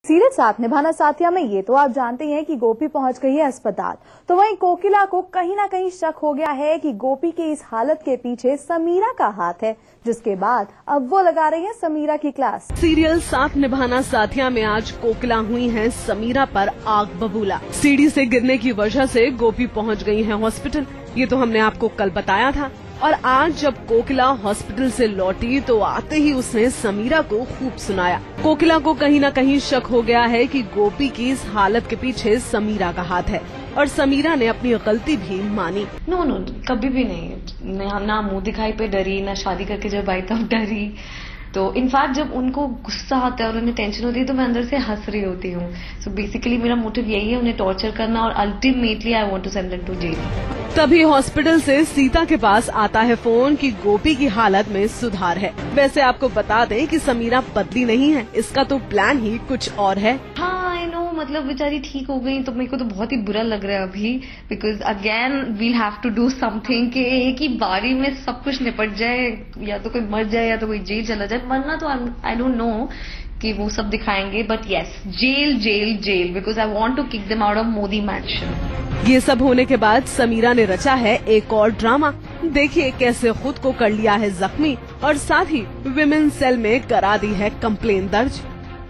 Serial साथ निभाना साथिया में ये तो आप जानते हैं कि गोपी पहुंच गई है अस्पताल, तो वहीं कोकिला को कहीं ना कहीं शक हो गया है कि गोपी की इस हालत के पीछे समीरा का हाथ है, जिसके बाद अब वो लगा रही है समीरा की क्लास। सीरियल साथ निभाना साथिया में आज कोकिला हुई है समीरा पर आग बबूला। सीढ़ी से गिरने की वजह से गोपी पहुंच गई है हॉस्पिटल। ये तो हमने आपको कल बताया था। और आज जब कोकिला हॉस्पिटल से लौटी तो आते ही उसने समीरा को खूब सुनाया। कोकिला को कहीं न कहीं शक हो गया है कि गोपी की इस हालत के पीछे समीरा का हाथ है और समीरा ने अपनी गलती भी मानी। नो कभी भी नहीं। ना मुंह दिखाई पे डरी, ना शादी करके जब आई तब डरी। तो इनफैक्ट जब उनको गुस्सा आता है और उन्हें टेंशन होती है तो मैं अंदर से हंस रही होती हूँ। सो बेसिकली मेरा मोटिव यही है, उन्हें टॉर्चर करना और ultimately I want to send them to jail. तभी हॉस्पिटल से सीता के पास आता है फोन कि गोपी की हालत में सुधार है। वैसे आपको बता दें कि समीरा बदली नहीं है, इसका तो प्लान ही कुछ और है। हाँ आई नो, मतलब बेचारी ठीक हो गई तो मेरे को तो बहुत ही बुरा लग रहा है अभी, because again we'll have to do something कि एक ही बारी में सब कुछ निपट जाए, या तो कोई मर जाए या तो कोई जेल चला जाए। मरना तो आई डोंट नो कि वो सब दिखाएंगे, but yes jail jail jail, because I want to kick them out of Modi mansion. ये सब होने के बाद समीरा ने रचा है एक और ड्रामा। देखिए कैसे खुद को कर लिया है जख्मी और साथ ही विमेन सेल में करा दी है कंप्लेन दर्ज।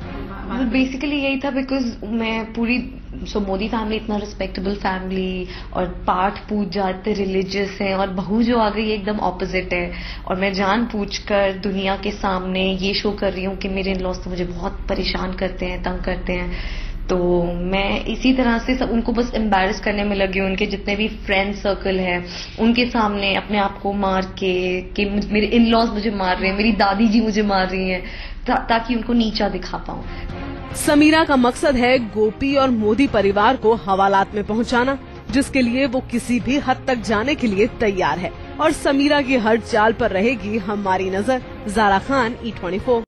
बेसिकली यही था, बिकॉज मैं पूरी मोदी फैमिली इतना रिस्पेक्टेबल फैमिली और पाठ पूजा इतने रिलीजियस हैं, और बहू जो आ गई एकदम ऑपोजिट है। और मैं जान पूछकर दुनिया के सामने ये शो कर रही हूँ कि मेरे इन-लॉज तो मुझे बहुत परेशान करते हैं, तंग करते हैं। तो मैं इसी तरह से सब उनको बस एम्बैरस करने में लगी हूँ। उनके जितने भी फ्रेंड सर्कल है उनके सामने अपने आप को मार के कि मेरे इन-लॉज मुझे मार रहे हैं, मेरी दादी जी मुझे मार रही हैं, ताकि उनको नीचा दिखा पाऊँ। समीरा का मकसद है गोपी और मोदी परिवार को हवालात में पहुंचाना, जिसके लिए वो किसी भी हद तक जाने के लिए तैयार है। और समीरा की हर चाल पर रहेगी हमारी नजर। ज़ारा खान, E24।